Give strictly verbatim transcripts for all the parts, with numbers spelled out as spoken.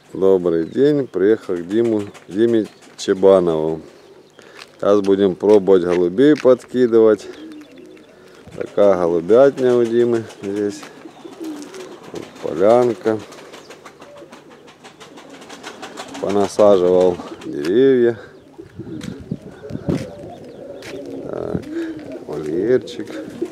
Добрый день, приехал к Диму, Диме Чебанову. Сейчас будем пробовать голубей подкидывать. Такая голубятня у Димы здесь. Вот полянка. Понасаживал деревья. Так, вольерчик.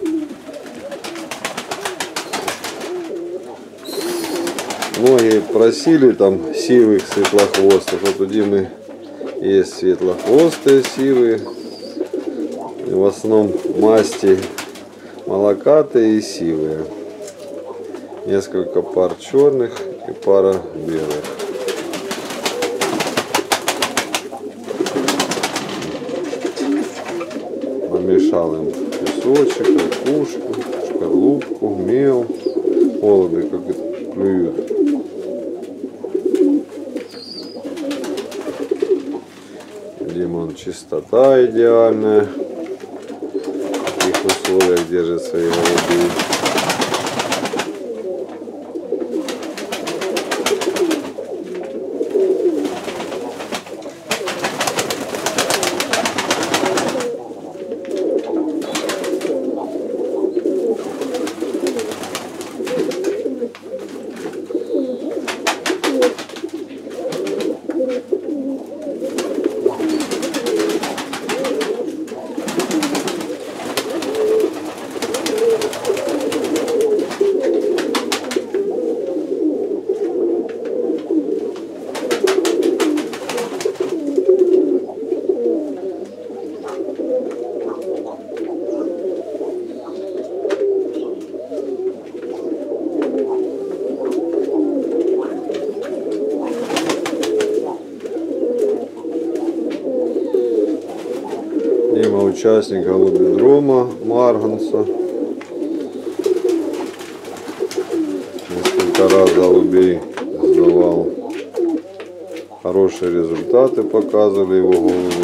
Многие просили там сивых светлохвостых. Вот у Димы есть светлохвостые сивые. И в основном масти молокатые и сивые. Несколько пар черных и пара белых. Помешал им песочек, ракушку, шкарлупку, мел. Голуби как это клюют. Димон, чистота идеальная. В таких условиях держит свои голуби. Дима участник голубидрома Марганца. Несколько раз голубей сдавал. Хорошие результаты показывали его голуби.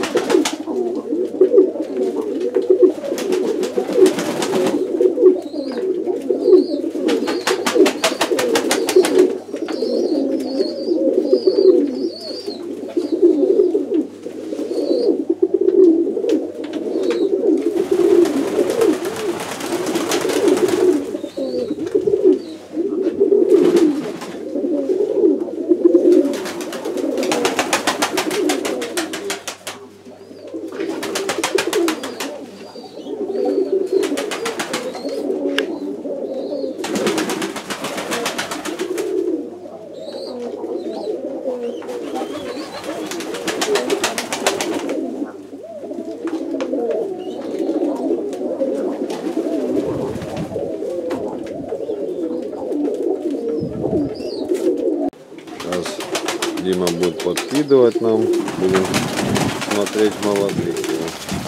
Дима будет подкидывать нам, будем смотреть молодых его.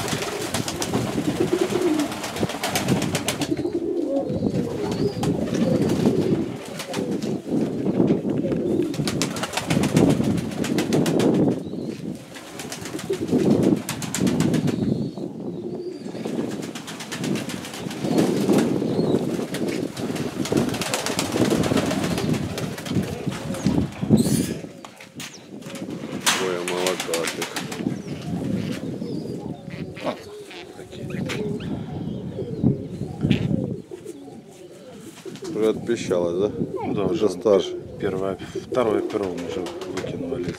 Уже отпищалось, да? Ну да, уже старше. Первое, второе перо мы уже выкинули.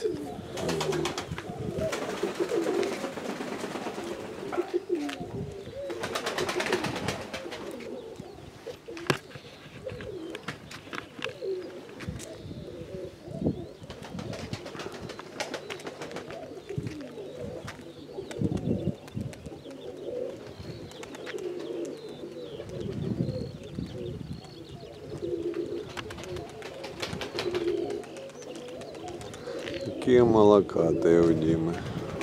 Какие молокатые у Димы.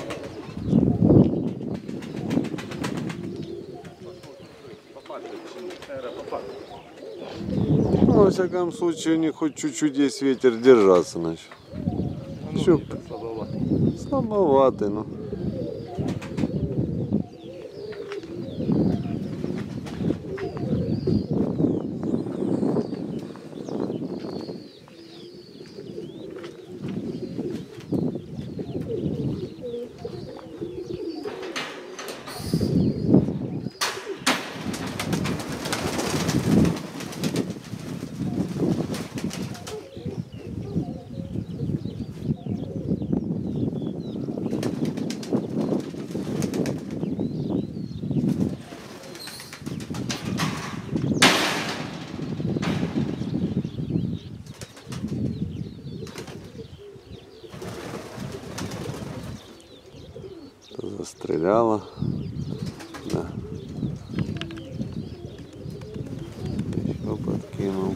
Ну, во всяком случае, у них хоть чуть-чуть есть ветер держаться начал. Ну, Все слабоватый. слабоватый, ну. стреляла. Да. Еще подкинул.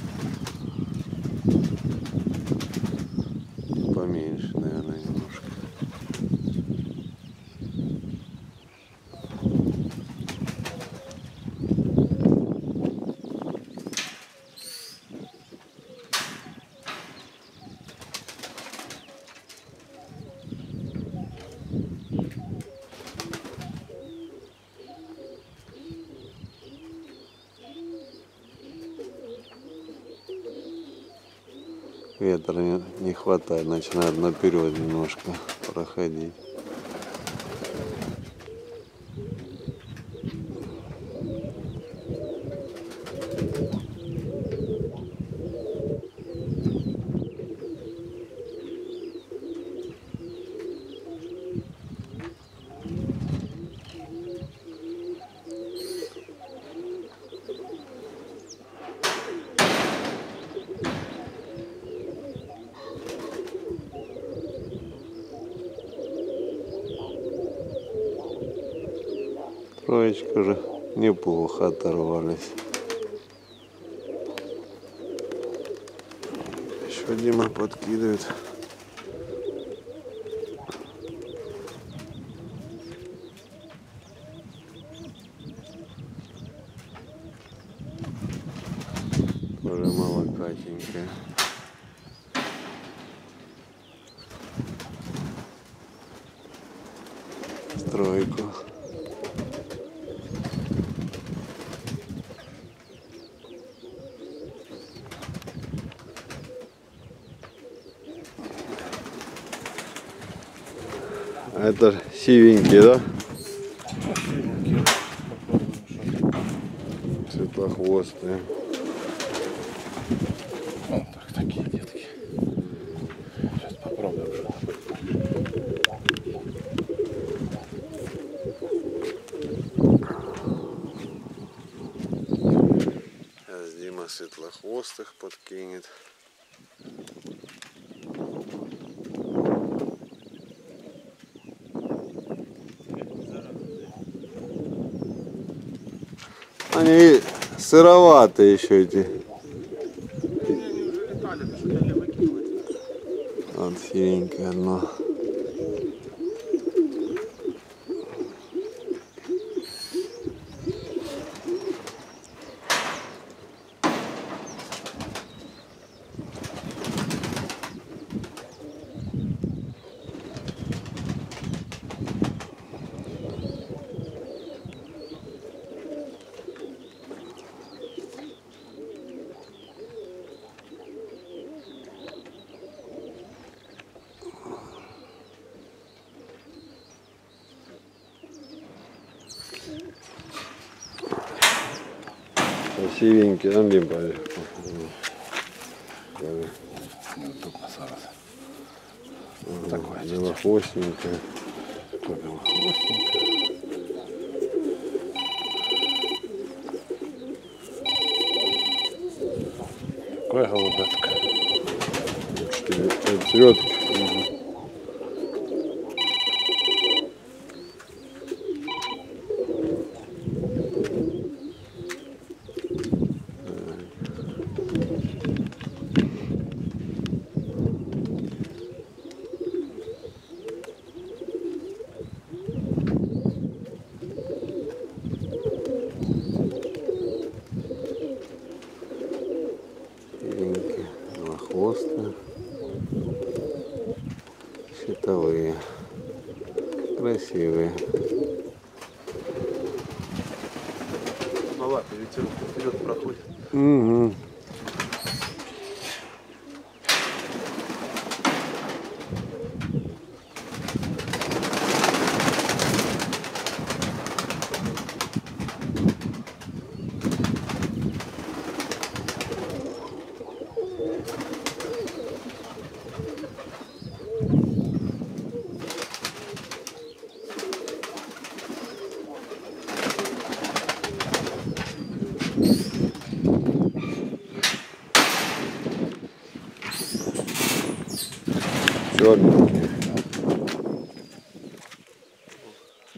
Поменьше, наверное, немножко. Ветра не, не хватает, начинает наперед немножко проходить. Троечка уже неплохо оторвались. Еще Дима подкидывает. Тоже молокатенькая. Тройку. А это сивенькие, да? Светлохвостые. Вот так, такие детки. Сейчас попробуем что-то. Сейчас Дима светлохвостых подкинет. Они сыроватые еще эти. Вот синенькое одно. Сивенький, там лимпали. Удобно зараз. Такое белохвостенькое. Такое белохвостенькое. Какая голубятка. Четыре цветки. Белохвостые, щитовые, красивые. Маловато, ветер вперед проходит. Угу. Черненькие.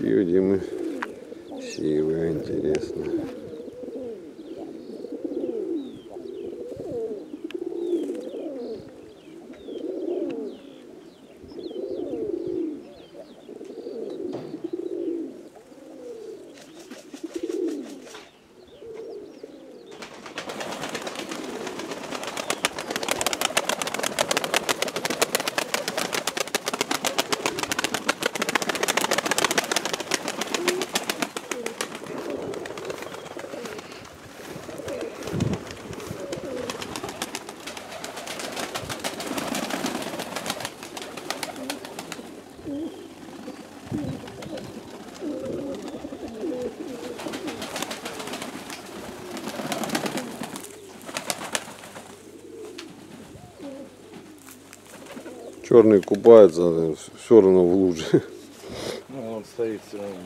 И у Димы сивая, интересно. Черный купается, все равно в луже. Ну, он стоит все равно.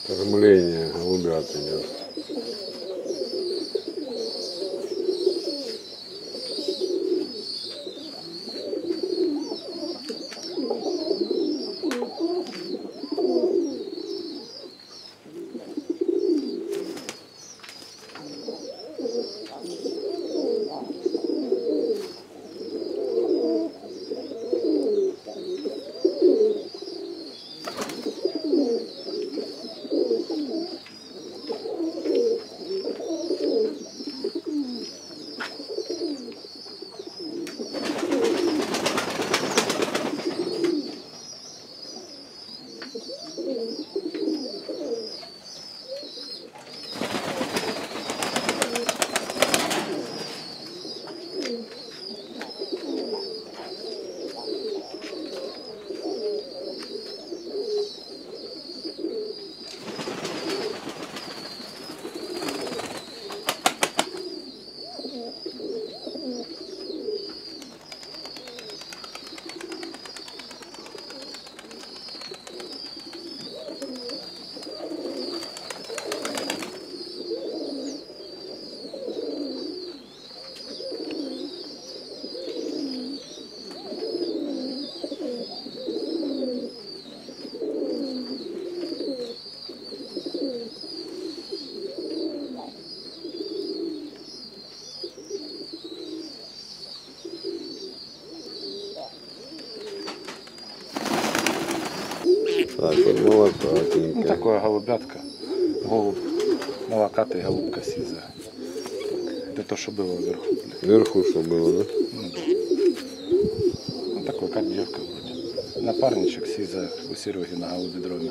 Кормление голубят идет. Так, вот молокатенькая. Ну, такое голубятка. Голубь молокатый, голубка сизая. Так, это то, что было вверху. Вверху что было, да? Ну, такой, как девка вроде. Напарничек сизая у Сереги на голубидроме.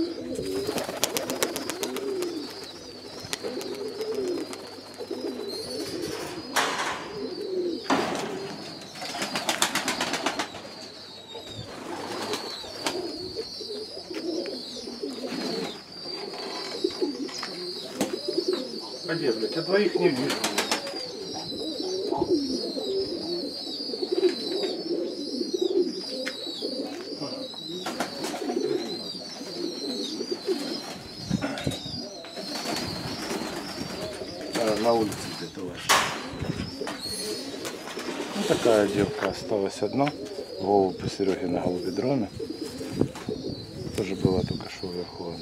Где, блядь, я двоих не вижу. А, на улице где-то ваша. Ну, такая девка осталась одна. Голубь у Сереги на голубидроме. Тоже была только что вверху.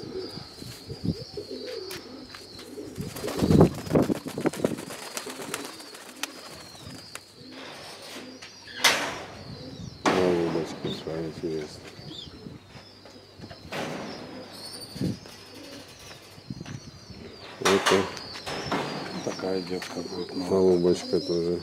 Интересно. Это такая девка будет. Ну, голубочка тоже.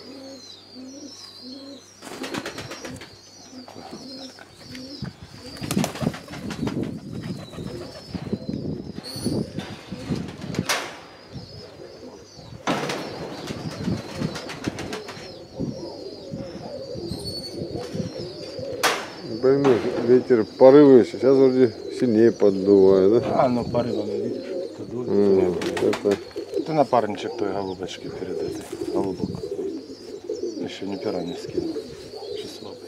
Пойми, ветер порывы сейчас вроде сильнее поддувает, да? А, ну порывами видишь, это дует. Mm, это... это напарничек той голубочки перед этой. Голубок. Еще ни пера не скинул. Еще слабый.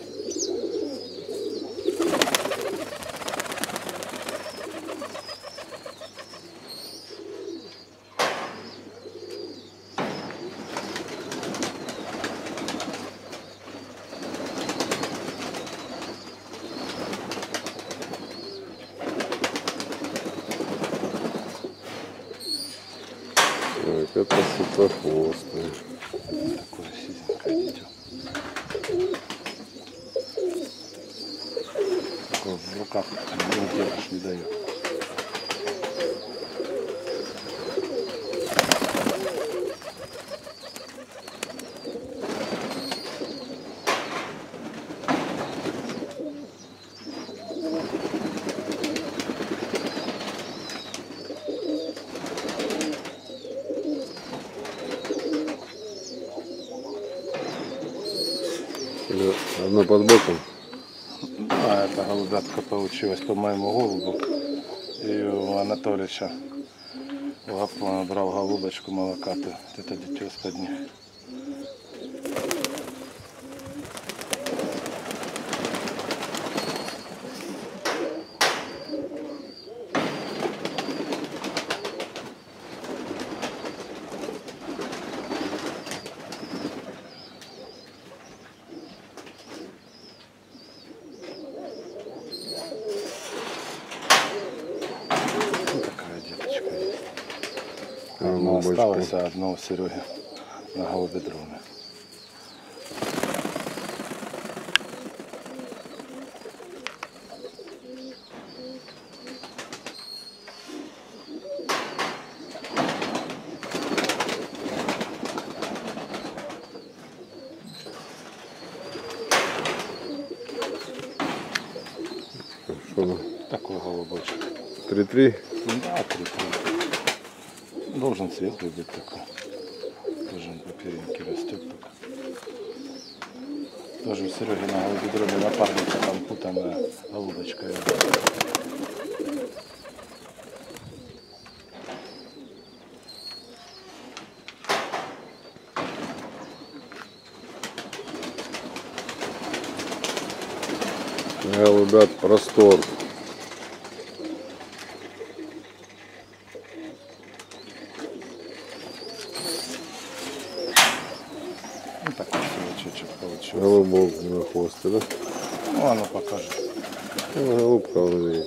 Так, это светлохвостая. Такое сизенькое дитё. Такое в руках не держишь, не дает. Одна под боком. А эта голубятка получилась по моему голубу. И у Анатолича у Гапона брал голубочку молокатую. Это дитё из-под них. Одно бочку. осталось, а одно у Сереги на голубідромі. Что там? Такой голубочек. Три-три? Да, три-три. Должен светлый быть такой. Тоже по перинке растет только. Тоже у Сереги на голубидроме напарника там путанная голубочка. Голубят простор. Ну такой силачочек получился. Голубок на хвосте, да? Ну оно покажет. Ну, голубка он видит.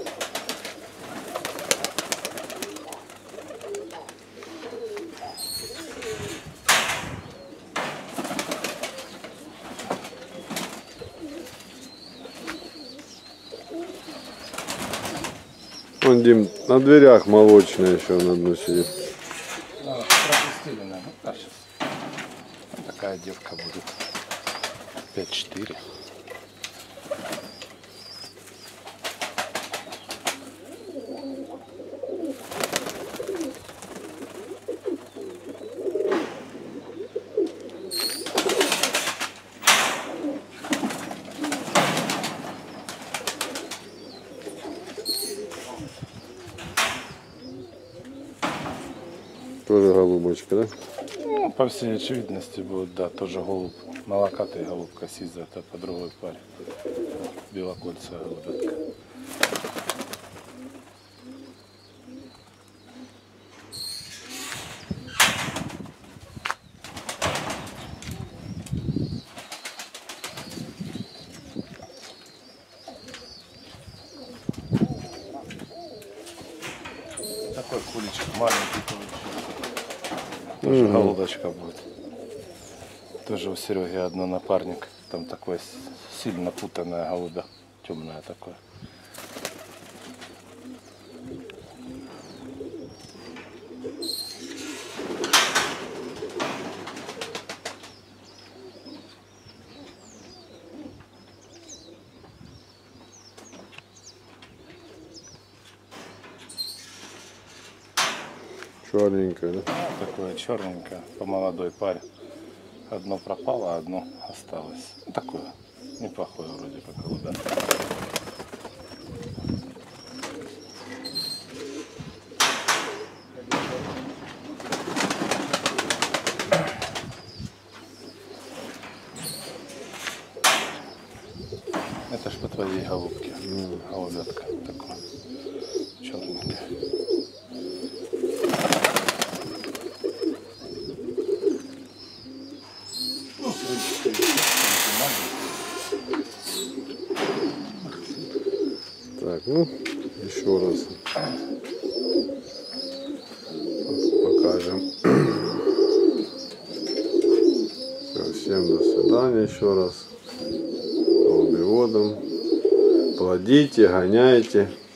Вон, Дим, на дверях молочная еще на одну сидит. А, пропустили, наверное. А, сейчас. Вот такая девка будет. пять-четыре. Тоже голубочка, да? Ну, по всей очевидности будет, да, тоже голубь. Молокатый голубка сиза, это по другой паре. Белокольцая голубятка. Такой куличик маленький получился. Тоже Мгм. голубочка будет. Тоже у Сереги одно напарник. Там такое с- сильно путанная голубя. Темная такое. Черненькая, да? Такое черненькое по молодой паре. Одно пропало, а одно осталось. Такое неплохое вроде как голубя. Это ж по твоей голубке. Голубятка такая. Черненькая. Ну, в принципе, Так, ну, еще раз покажем. Все, всем до свидания еще раз. Голубеводом. Плодите, гоняйте.